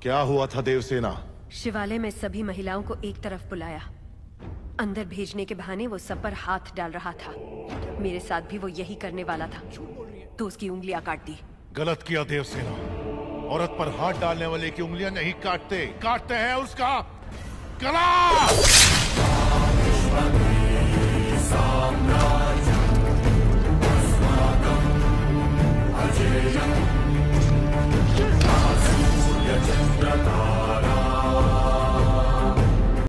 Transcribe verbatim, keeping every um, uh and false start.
क्या हुआ था देवसेना? शिवालय में सभी महिलाओं को एक तरफ बुलाया। अंदर भेजने के बहाने वो सब पर हाथ डाल रहा था। मेरे साथ भी वो यही करने वाला था, तो उसकी उंगलियां काट दी। गलत किया देवसेना। औरत पर हाथ डालने वाले की उंगलियां नहीं काटते, काटते हैं उसका गला।